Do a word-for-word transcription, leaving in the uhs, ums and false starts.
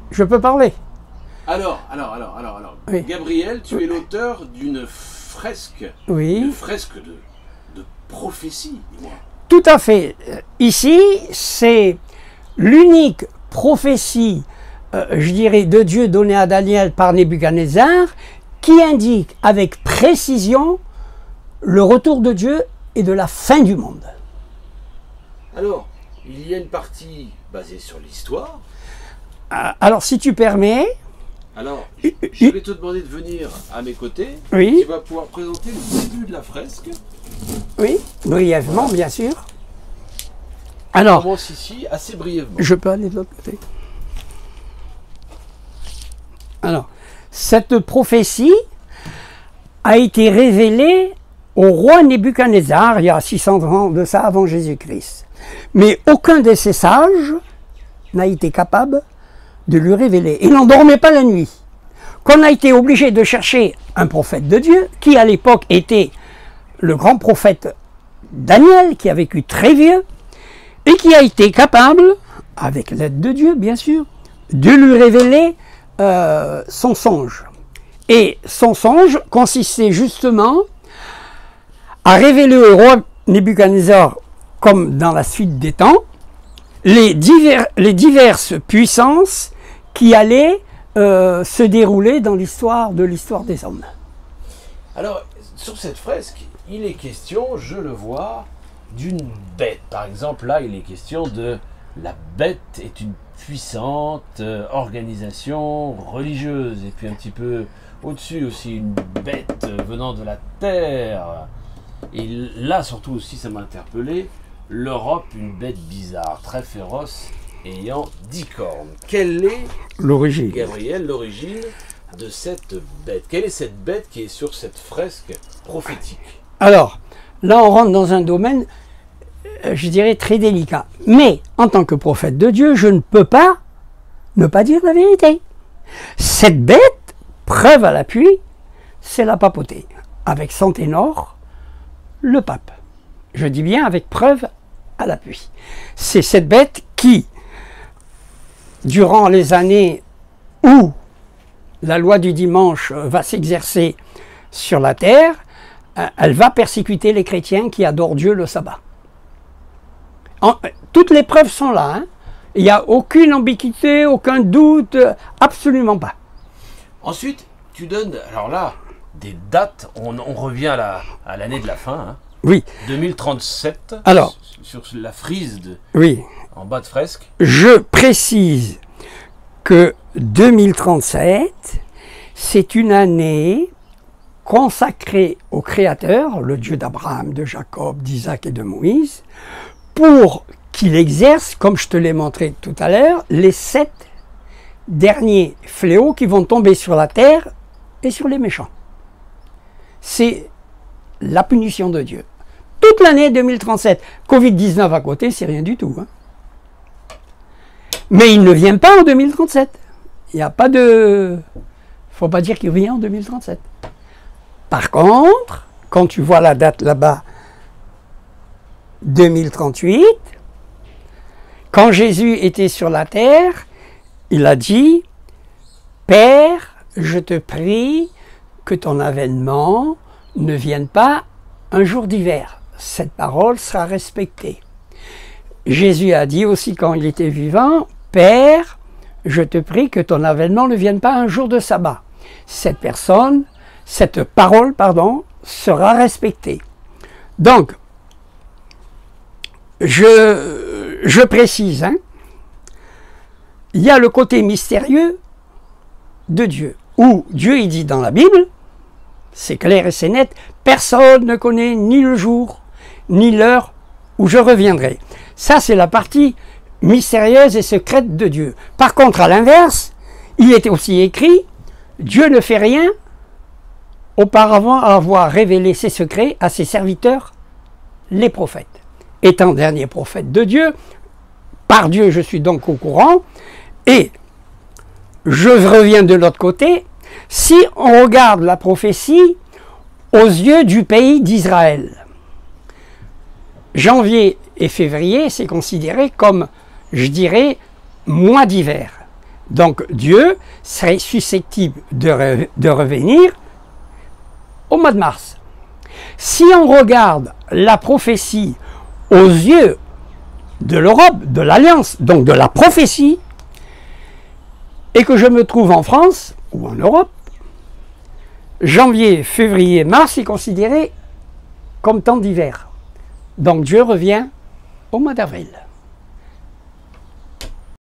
je peux parler. Alors, alors, alors, alors, alors. Oui. Gabriel, tu es l'auteur d'une fresque, Oui. une fresque de, de prophétie, dis-moi. Tout à fait. Ici, c'est l'unique prophétie, euh, je dirais, de Dieu donnée à Daniel par Nebuchadnezzar, qui indique avec précision le retour de Dieu et de la fin du monde. Alors, il y a une partie basée sur l'histoire. Euh, alors, si tu permets... Alors, je vais te demander de venir à mes côtés. Oui. Tu vas pouvoir présenter le début de la fresque. Oui, brièvement, bien sûr. On Alors, commence ici assez brièvement. je peux aller de l'autre côté. Alors, cette prophétie a été révélée au roi Nebuchadnezzar il y a six cents ans de ça avant Jésus-Christ. Mais aucun de ces sages n'a été capable de lui révéler. Il n'endormait pas la nuit. Qu'on a été obligé de chercher un prophète de Dieu, qui à l'époque était le grand prophète Daniel, qui a vécu très vieux, et qui a été capable, avec l'aide de Dieu bien sûr, de lui révéler euh, son songe. Et son songe consistait justement à révéler au roi Nebuchadnezzar, comme dans la suite des temps, les, divers, les diverses puissances qui allaient euh, se dérouler dans l'histoire de l'histoire des hommes. Alors, sur cette fresque, il est question, je le vois, d'une bête. Par exemple, là, il est question de la bête est une puissante euh, organisation religieuse. Et puis un petit peu au-dessus aussi, une bête venant de la terre. Et là, surtout aussi, ça m'a interpellé, l'Europe, une bête bizarre, très féroce, ayant dix cornes. Quelle est, L'origine. Gabriel, l'origine de cette bête? Quelle est cette bête qui est sur cette fresque prophétique? Alors, là, on rentre dans un domaine, euh, je dirais, très délicat. Mais, en tant que prophète de Dieu, je ne peux pas ne pas dire la vérité. Cette bête, preuve à l'appui, c'est la papauté. Avec son ténor, le pape. Je dis bien avec preuve à l'appui. C'est cette bête qui, durant les années où la loi du dimanche va s'exercer sur la terre, elle va persécuter les chrétiens qui adorent Dieu le sabbat. En, toutes les preuves sont là. Hein. Il n'y a aucune ambiguïté, aucun doute, absolument pas. Ensuite, tu donnes, alors là, des dates, on, on revient à la, à l'année de la fin, hein. Oui. deux mille trente-sept, Alors, sur, sur la frise de, oui. en bas de fresque. Je précise que deux mille trente-sept, c'est une année consacré au Créateur, le Dieu d'Abraham, de Jacob, d'Isaac et de Moïse, pour qu'il exerce, comme je te l'ai montré tout à l'heure, les sept derniers fléaux qui vont tomber sur la terre et sur les méchants. C'est la punition de Dieu. Toute l'année deux mille trente-sept, covid dix-neuf à côté, c'est rien du tout. Hein. Mais il ne vient pas en deux mille trente-sept. Il n'y a pas de... Il ne faut pas dire qu'il vient en deux mille trente-sept. Par contre, quand tu vois la date là-bas, deux mille trente-huit, quand Jésus était sur la terre, il a dit « Père, je te prie que ton avènement ne vienne pas un jour d'hiver. » Cette parole sera respectée. Jésus a dit aussi quand il était vivant « Père, je te prie que ton avènement ne vienne pas un jour de sabbat. » Cette personne, cette parole, pardon, sera respectée. Donc, je, je précise, hein, il y a le côté mystérieux de Dieu, où Dieu il dit dans la Bible, c'est clair et c'est net, personne ne connaît ni le jour, ni l'heure où je reviendrai. Ça, c'est la partie mystérieuse et secrète de Dieu. Par contre, à l'inverse, il est aussi écrit, Dieu ne fait rien auparavant avoir révélé ses secrets à ses serviteurs, les prophètes. Étant dernier prophète de Dieu, par Dieu je suis donc au courant, et je reviens de l'autre côté, si on regarde la prophétie aux yeux du pays d'Israël, janvier et février, c'est considéré comme, je dirais, mois d'hiver. Donc Dieu serait susceptible de, re, de revenir au mois de mars. Si on regarde la prophétie aux yeux de l'Europe, de l'Alliance, donc de la prophétie, et que je me trouve en France ou en Europe, janvier, février, mars est considéré comme temps d'hiver. Donc Dieu revient au mois d'avril.